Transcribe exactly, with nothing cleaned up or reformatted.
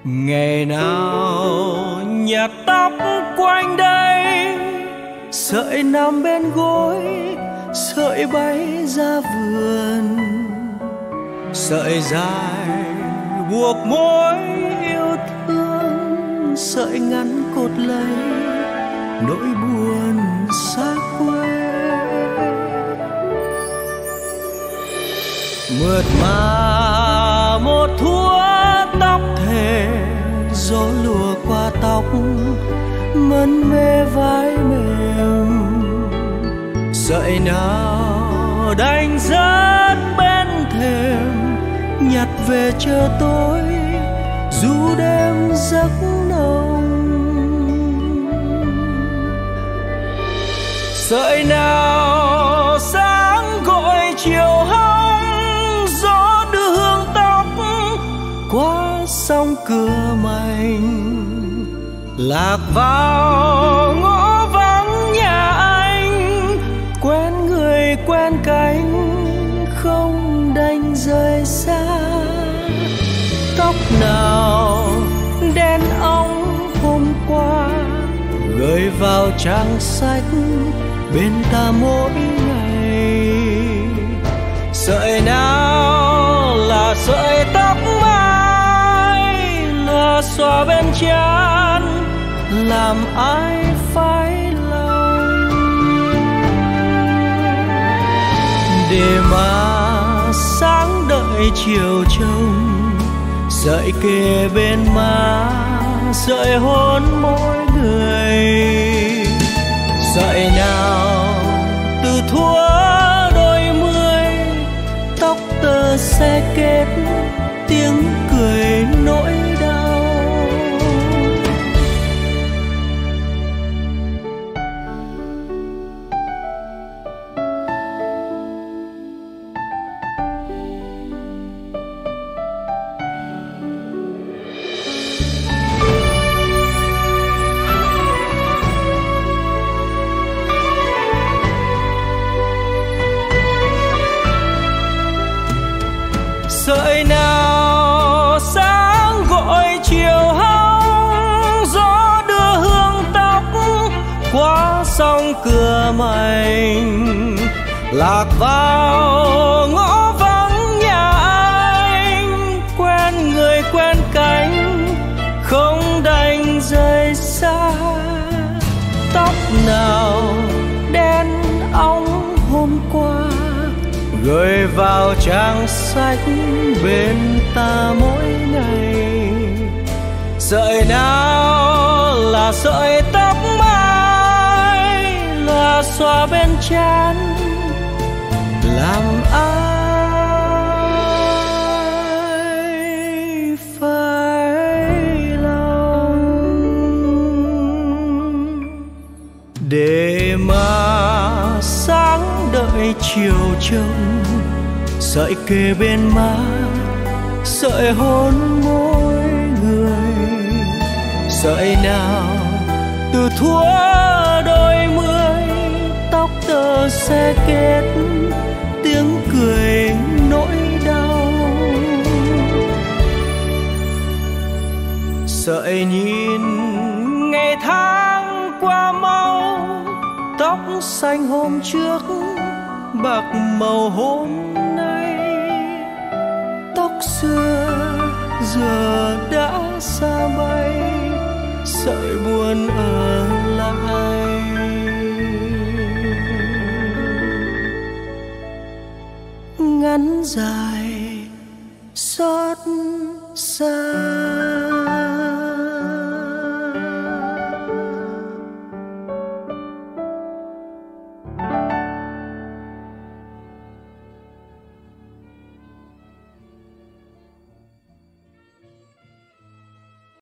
Ngày nào nhặt tóc quanh đây, sợi nằm bên gối, sợi bay ra vườn. Sợi dài buộc mối yêu thương, sợi ngắn cột lấy nỗi buồn xa quê. Mượt mà một thua tóc thề, gió lùa qua tóc mân mê vai mềm. Sợi nào đành rớt bên thềm, nhặt về chờ tôi dù đêm giấc nồng. Sợi nào sáng gọi chiều hong, gió đưa hương tóc qua sông cửa mành. Lạc vào ngõ vắng nhà anh, quen người quen cánh, không đành rời xa. Tóc nào đen óng hôm qua, gửi vào trang sách bên ta mỗi ngày. Sợi nào là sợi tóc mai, là xòa bên trán, làm ai phai lòng. Để mà sáng đợi chiều trông, sợi kề bên má, sợi hôn mỗi người. Sợi nào từ thuở đôi mươi, tóc tơ xe kết, tiếng cười nỗi đau. Sợi nào sáng gọi chiều hong, gió đưa hương tóc qua sông cửa mành. Lạc vào ngõ vắng nhà anh, quen người quen cánh, không đành rời xa. Tóc nào đen óng hôm qua, gửi vào trang sách bên ta mỗi ngày. Sợi nào là sợi tóc mai, là xòa bên trán, làm ai phai lòng. Để mà sáng đợi chiều trông, sợi kề bên má, sợi hôn mỗi người. Sợi nào từ thuở đôi mươi, tóc tơ xe kết, tiếng cười nỗi đau. Sợi nhìn ngày tháng qua mau, tóc xanh hôm trước, bạc màu hôm nay. Tóc xưa giờ đã xa bay, sợi buồn ở lại. Ngắn dài xót xa.